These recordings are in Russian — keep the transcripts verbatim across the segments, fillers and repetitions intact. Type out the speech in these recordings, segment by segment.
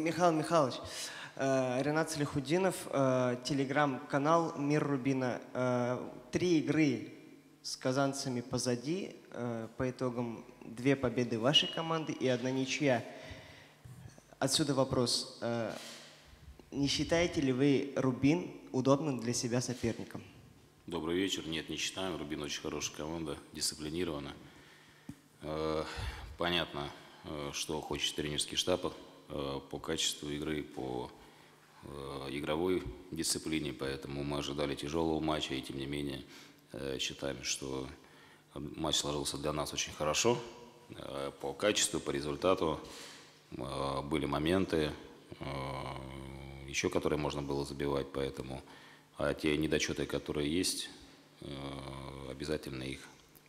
Михаил Михайлович, э, Ренат Салихуддинов, э, телеграм-канал «Мир Рубина». Э, три игры с казанцами позади. Э, по итогам две победы вашей команды и одна ничья. Отсюда вопрос. Э, не считаете ли вы Рубин удобным для себя соперником? Добрый вечер. Нет, не считаем. Рубин очень хорошая команда, дисциплинирована. Э, понятно, э, что хочет тренерский штаб э, по качеству игры, по э, игровой дисциплине, поэтому мы ожидали тяжелого матча, и тем не менее э, считаем, что матч сложился для нас очень хорошо. Э, по качеству, по результату э, были моменты, э, еще которые можно было забивать, поэтому а те недочеты, которые есть, э, обязательно их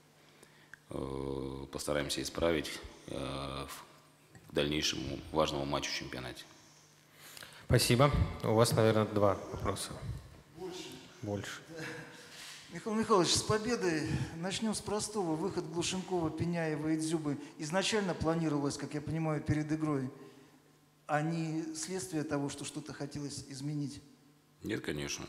э, постараемся исправить э, к дальнейшему важному матчу в чемпионате. Спасибо. У вас, наверное, два вопроса. Больше. Больше. Михаил Михайлович, с победой начнем с простого. Выход Глушенкова, Пеняева и Дзюбы изначально планировалось, как я понимаю, перед игрой, а не следствие того, что что-то хотелось изменить? Нет, конечно.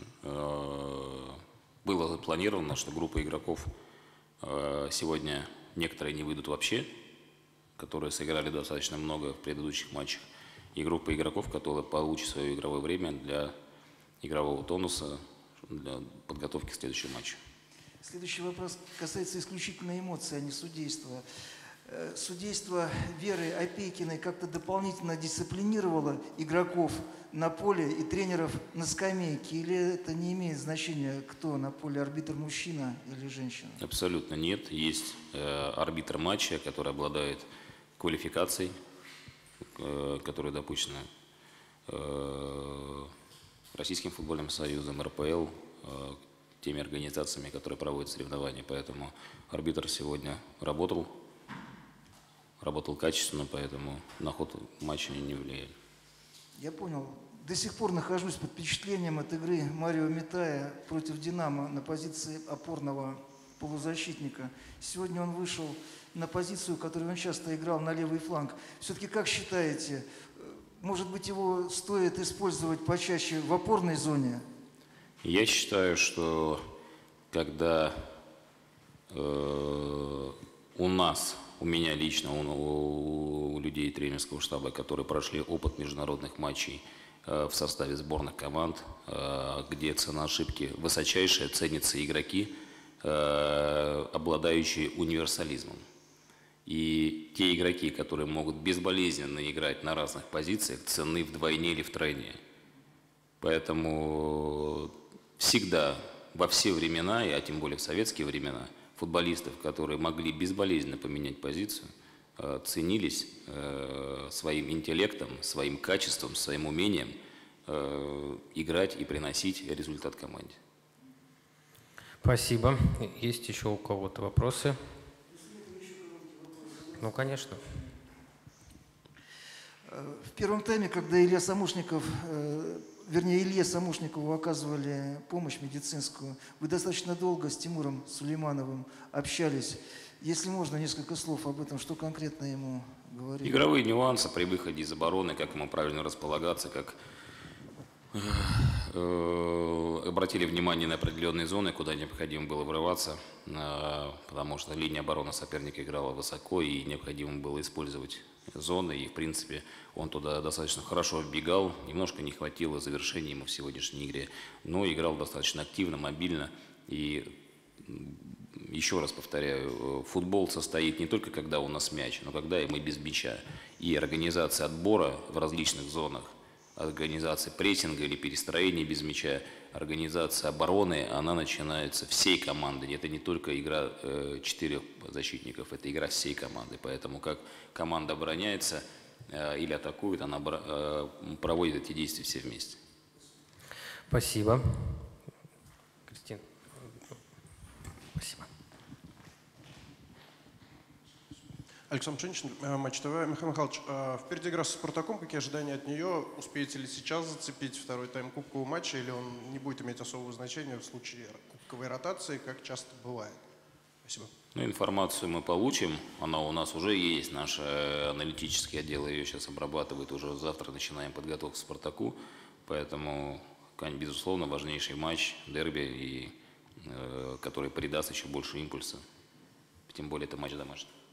Было запланировано, что группа игроков сегодня некоторые не выйдут вообще, которые сыграли достаточно много в предыдущих матчах, и группа игроков, которые получат свое игровое время для игрового тонуса, для подготовки к следующему матчу. Следующий вопрос касается исключительно эмоций, а не судейства. Судейство Веры Опейкиной как-то дополнительно дисциплинировало игроков на поле и тренеров на скамейке? Или это не имеет значения, кто на поле, арбитр мужчина или женщина? Абсолютно нет. Есть э, арбитр матча, который обладает квалификацией, э, которая допущена э, Российским футбольным союзом, эр пэ эл, э, теми организациями, которые проводят соревнования. Поэтому арбитр сегодня работал. Работал качественно, поэтому на ход матча не влияет. Я понял. До сих пор нахожусь под впечатлением от игры Марио Митая против «Динамо» на позиции опорного полузащитника. Сегодня он вышел на позицию, которую он часто играл, на левый фланг. Все-таки как считаете, может быть, его стоит использовать почаще в опорной зоне? Я считаю, что когда э, у нас... У меня лично, у, у людей тренерского штаба, которые прошли опыт международных матчей э, в составе сборных команд, э, где цена ошибки высочайшая, ценятся игроки, э, обладающие универсализмом. И те игроки, которые могут безболезненно играть на разных позициях, ценны вдвойне или втройне. Поэтому всегда, во все времена, а тем более в советские времена, футболистов, которые могли безболезненно поменять позицию, ценились своим интеллектом, своим качеством, своим умением играть и приносить результат команде. Спасибо. Есть еще у кого-то вопросы? Ну, конечно. В первом тайме, когда Илья Самушников, вернее, Илье Самушникову оказывали помощь медицинскую, вы достаточно долго с Тимуром Сулеймановым общались. Если можно, несколько слов об этом, что конкретно ему говорили? Игровые нюансы при выходе из обороны, как ему правильно располагаться, как э, обратили внимание на определенные зоны, куда необходимо было врываться, э, потому что линия обороны соперника играла высоко, и необходимо было использовать зоны, и в принципе он туда достаточно хорошо вбегал, немножко не хватило завершения ему в сегодняшней игре, но играл достаточно активно, мобильно. И еще раз повторяю, футбол состоит не только когда у нас мяч, но когда и мы без мяча. И организация отбора в различных зонах, организация прессинга или перестроения без мяча, организация обороны, она начинается всей командой. Это не только игра э, четырех защитников, это игра всей команды. Поэтому как команда обороняется э, или атакует, она э, проводит эти действия все вместе. Спасибо. Кристина. Спасибо. Александр Пшеничный, Матч ТВ. Михаил Михайлович, впереди игра со «Спартаком». Какие ожидания от нее? Успеете ли сейчас зацепить второй тайм кубкового матча, или он не будет иметь особого значения в случае кубковой ротации, как часто бывает? Спасибо. Ну, информацию мы получим, она у нас уже есть, наш э, аналитический отдел ее сейчас обрабатывает, уже завтра начинаем подготовку к «Спартаку», поэтому, конечно, безусловно, важнейший матч, дерби, и, э, который придаст еще больше импульса, тем более это матч домашний.